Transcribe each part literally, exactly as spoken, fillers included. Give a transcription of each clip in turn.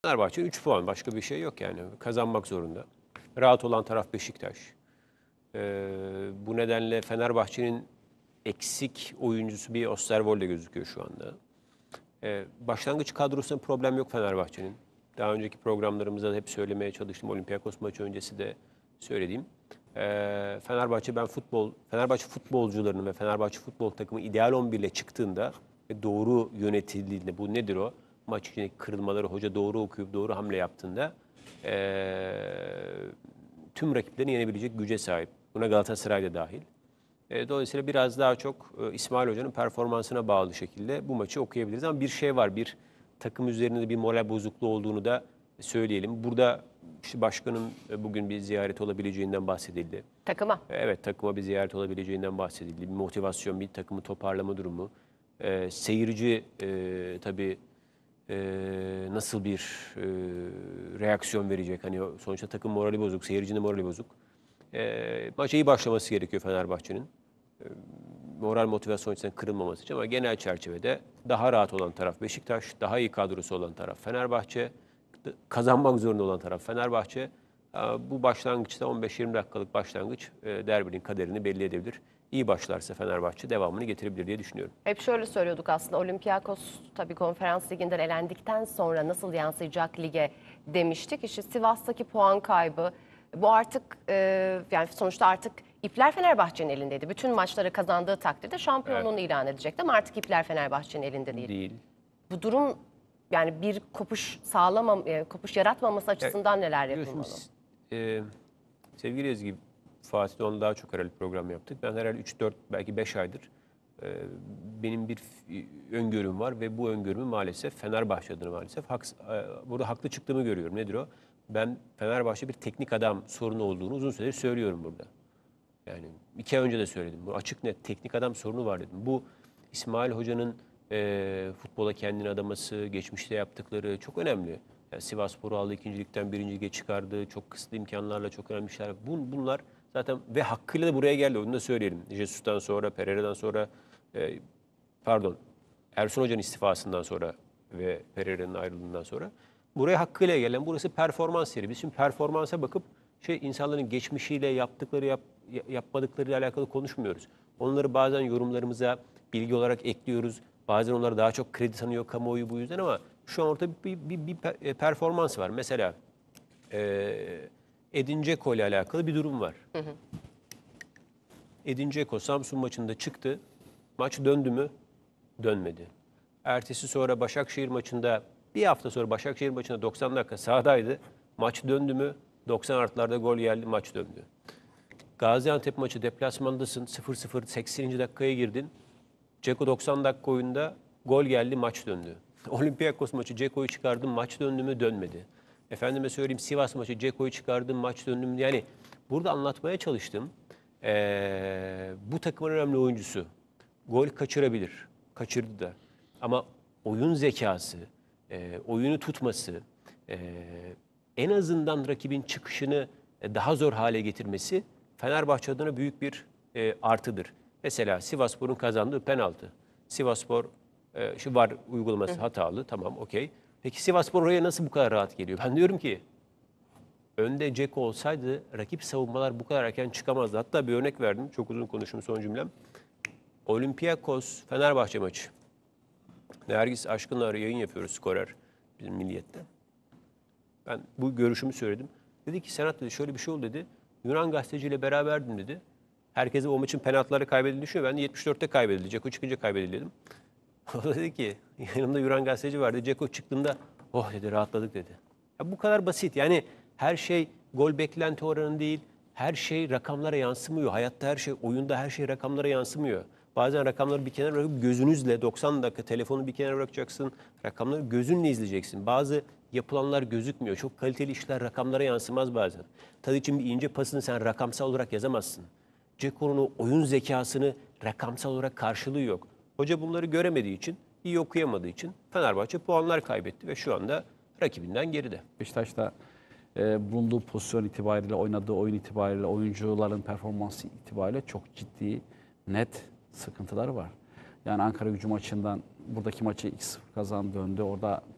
Fenerbahçe'nin üç puan, başka bir şey yok yani. Kazanmak zorunda. Rahat olan taraf Beşiktaş. Ee, bu nedenle Fenerbahçe'nin eksik oyuncusu bir Osterwolde gözüküyor şu anda. Ee, başlangıç kadrosunda problem yok Fenerbahçe'nin. Daha önceki programlarımızda da hep söylemeye çalıştım. Olympiakos maçı öncesi de söylediğim. Ee, Fenerbahçe ben futbol, Fenerbahçe futbolcularının ve Fenerbahçe futbol takımı ideal on bir ile çıktığında ve doğru yönetildiğinde, bu nedir o? Maç içindeki kırılmaları hoca doğru okuyup doğru hamle yaptığında ee, tüm rakiplerini yenebilecek güce sahip. Buna Galatasaray da dahil. E, dolayısıyla biraz daha çok e, İsmail Hoca'nın performansına bağlı şekilde bu maçı okuyabiliriz. Ama bir şey var, bir takım üzerinde bir moral bozukluğu olduğunu da söyleyelim. Burada işte başkanın e, bugün bir ziyaret olabileceğinden bahsedildi. Takıma. E, Evet, takıma bir ziyaret olabileceğinden bahsedildi. Bir motivasyon, bir takımı toparlama durumu. E, seyirci e, tabii e, nasıl bir e, reaksiyon verecek? Hani sonuçta takım morali bozuk, seyircinin morali bozuk. E, maça iyi başlaması gerekiyor Fenerbahçe'nin. E, moral motivasyon açısından kırılmaması için ama genel çerçevede daha rahat olan taraf Beşiktaş, daha iyi kadrosu olan taraf Fenerbahçe, kazanmak zorunda olan taraf Fenerbahçe. E, bu başlangıçta on beş yirmi dakikalık başlangıç e, derbinin kaderini belli edebilir. İyi başlarsa Fenerbahçe devamını getirebilir diye düşünüyorum. Hep şöyle söylüyorduk aslında, Olympiakos tabii konferans liginden elendikten sonra nasıl yansıyacak lige demiştik. İşte Sivas'taki puan kaybı, bu artık e, yani sonuçta artık ipler Fenerbahçe'nin elindeydi. Bütün maçları kazandığı takdirde şampiyonluğunu ilan edecekti ama artık ipler Fenerbahçe'nin elinde değil. Değil. Bu durum yani bir kopuş sağlamam, e, kopuş yaratmaması açısından neler yapılmalı? Biliyorsunuz, e, sevgili Ezgi, Fatih'le onunla daha çok herhalde program yaptık. Ben herhalde üç dört belki beş aydır e, benim bir f- öngörüm var ve bu öngörümü maalesef Fenerbahçe adına maalesef haks- e, burada haklı çıktığımı görüyorum. Nedir o? Ben Fenerbahçe bir teknik adam sorunu olduğunu uzun süredir söylüyorum burada. Yani iki ay önce de söyledim. Bu açık net teknik adam sorunu var dedim. Bu İsmail Hoca'nın e, futbola kendini adaması, geçmişte yaptıkları çok önemli. Yani Sivasspor'u aldı, ikincilikten birinci lige çıkardı. Çok kısıtlı imkanlarla çok önemli şeyler. Bun, bunlar zaten ve hakkıyla da buraya geldi. Onu da söyleyelim. Jesus'tan sonra, Pereira'dan sonra, e, pardon, Ersun Hoca'nın istifasından sonra ve Pereira'nın ayrılığından sonra buraya hakkıyla gelen, burası performans yeri. Biz şimdi performansa bakıp şey insanların geçmişiyle yaptıkları yap, yapmadıklarıyla alakalı konuşmuyoruz. Onları bazen yorumlarımıza bilgi olarak ekliyoruz. Bazen onlara daha çok kredi tanıyor kamuoyu bu yüzden ama şu an ortada bir, bir, bir performans var. Mesela e, Edin Dzeko ile alakalı bir durum var. Hı hı. Edin Dzeko Samsun maçında çıktı. Maç döndü mü? Dönmedi. Ertesi sonra Başakşehir maçında, bir hafta sonra Başakşehir maçında doksan dakika sahadaydı. Maç döndü mü? doksan artılarda gol geldi, maç döndü. Gaziantep maçı deplasmandasın, sıfır sıfır sekseninci dakikaya girdin. Dzeko doksan dakika oyunda gol geldi, maç döndü. Olympiakos maçı Dzeko'yu çıkardın, maç döndü mü? Dönmedi. Efendime söyleyeyim Sivas maçı Dzeko'yu çıkardın, maç döndü mü? Yani burada anlatmaya çalıştım. Ee, bu takımın önemli oyuncusu. Gol kaçırabilir. Kaçırdı da. Ama oyun zekası, e, oyunu tutması, e, en azından rakibin çıkışını e, daha zor hale getirmesi Fenerbahçe adına büyük bir e, artıdır. Mesela Sivasspor'un kazandığı penaltı. Sivasspor e, şu var uygulaması hatalı, tamam okey. Peki Sivasspor oraya nasıl bu kadar rahat geliyor? Ben diyorum ki önde Dzeko olsaydı rakip savunmalar bu kadar erken çıkamazdı. Hatta bir örnek verdim. Çok uzun konuşum son cümlem. Olympiakos Fenerbahçe maçı. Nergis Aşkın'la yayın yapıyoruz, skorer bizim Milliyet'te. Ben bu görüşümü söyledim. Dedi ki Senat dedi şöyle bir şey oldu dedi. Yunan gazeteciyle beraberdim dedi. Herkese o maçın penaltıları kaybedildiğini düşünüyor. Ben de yetmiş dörtte kaybedildi. Dzeko çıkınca kaybedildi dedim. O da dedi ki yanımda Yunan gazeteci vardı. Dzeko çıktığında oh dedi rahatladık dedi. Ya bu kadar basit. Yani her şey gol beklenti oranı değil. Her şey rakamlara yansımıyor. Hayatta her şey, oyunda her şey rakamlara yansımıyor. Bazen rakamları bir kenara bırakıp gözünüzle doksan dakika telefonu bir kenara bırakacaksın. Rakamları gözünle izleyeceksin. Bazı yapılanlar gözükmüyor. Çok kaliteli işler rakamlara yansımaz bazen. Tadic'in bir ince pasını sen rakamsal olarak yazamazsın. Dzeko'nun o oyun zekasını rakamsal olarak karşılığı yok. Hoca bunları göremediği için, iyi okuyamadığı için Fenerbahçe puanlar kaybetti ve şu anda rakibinden geride. Beşiktaş'ta e, bulunduğu pozisyon itibariyle, oynadığı oyun itibariyle, oyuncuların performansı itibariyle çok ciddi, net sıkıntıları var. Yani Ankara Gücü maçından buradaki maçı iki sıfır kazandı, döndü. Orada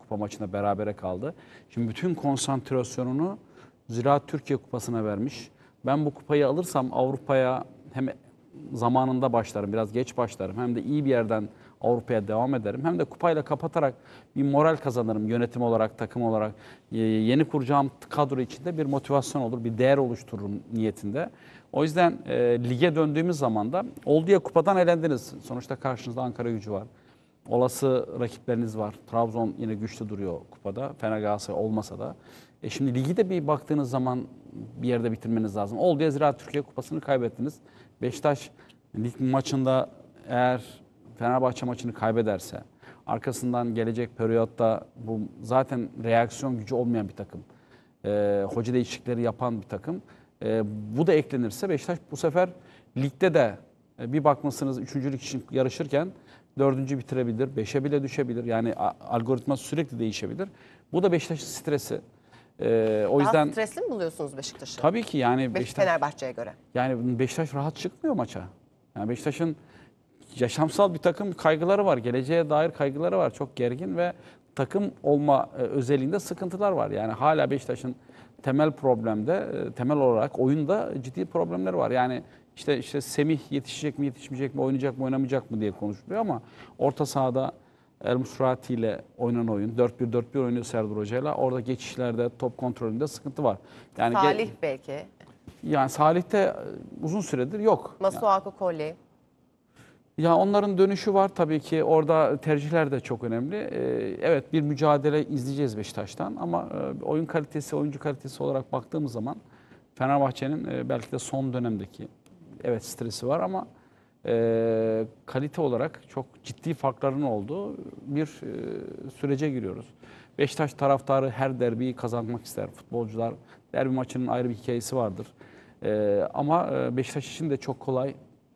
Kupa maçında berabere kaldı. Şimdi bütün konsantrasyonunu Ziraat Türkiye Kupası'na vermiş. Ben bu kupayı alırsam Avrupa'ya hem zamanında başlarım, biraz geç başlarım. Hem de iyi bir yerden Avrupa'ya devam ederim. Hem de kupayla kapatarak bir moral kazanırım yönetim olarak, takım olarak. Yeni kuracağım kadro içinde bir motivasyon olur, bir değer oluştururum niyetinde. O yüzden e, lige döndüğümüz zaman da oldu ya kupadan elendiniz. Sonuçta karşınızda Ankaragücü var. Olası rakipleriniz var. Trabzon yine güçlü duruyor kupada. Fener Galatasaray olmasa da. E şimdi ligi de bir baktığınız zaman bir yerde bitirmeniz lazım. Oldu ya Ziraat Türkiye Kupası'nı kaybettiniz. Beşiktaş lig maçında eğer Fenerbahçe maçını kaybederse, arkasından gelecek periyotta bu zaten reaksiyon gücü olmayan bir takım. E, hoca değişiklikleri yapan bir takım. E, bu da eklenirse Beşiktaş bu sefer ligde de e, bir bakmışsınız üçüncülük için yarışırken dördüncü bitirebilir, beşe bile düşebilir. Yani algoritma sürekli değişebilir. Bu da Beşiktaş'ın stresi. Ee, o Daha yüzden stresli mi buluyorsunuz Beşiktaş'ı? tabii ki yani Beş, Beşiktaş Fenerbahçe'ye göre. yani Beşiktaş rahat çıkmıyor maça. Yani Beşiktaş'ın yaşamsal bir takım kaygıları var. Geleceğe dair kaygıları var. Çok gergin ve takım olma e, özelliğinde sıkıntılar var. Yani hala Beşiktaş'ın temel problemde, e, temel olarak oyunda ciddi problemleri var. Yani işte işte Semih yetişecek mi, yetişmeyecek mi, oynayacak mı, oynamayacak mı diye konuşuluyor ama orta sahada El Musrati ile oynanan oyun, dört bir dört bir oynuyor Serdar Hoca'yla. Orada geçişlerde, top kontrolünde sıkıntı var. Yani ge- Salih belki. yani Salih'te e, uzun süredir yok. Masuaku Kolli. Ya onların dönüşü var tabii ki. Orada tercihler de çok önemli. Ee, evet bir mücadele izleyeceğiz Beşiktaş'tan ama e, oyun kalitesi, oyuncu kalitesi olarak baktığımız zaman Fenerbahçe'nin e, belki de son dönemdeki evet stresi var ama e, kalite olarak çok ciddi farkların olduğu bir e, sürece giriyoruz. Beşiktaş taraftarı her derbiyi kazanmak ister. Futbolcular derbi maçının ayrı bir hikayesi vardır. E, ama e, Beşiktaş için de çok kolay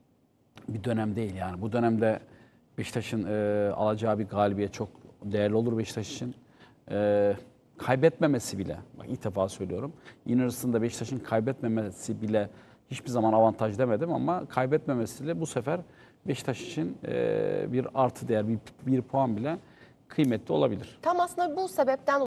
bir dönem değil yani. Bu dönemde Beşiktaş'ın e, alacağı bir galibiyet çok değerli olur Beşiktaş için. E, kaybetmemesi bile, bak ilk defa söylüyorum. Inners'ında Beşiktaş'ın kaybetmemesi bile hiçbir zaman avantaj demedim ama kaybetmemesiyle bu sefer Beşiktaş için e, bir artı değer, bir, bir puan bile kıymetli olabilir. Tam aslında bu sebepten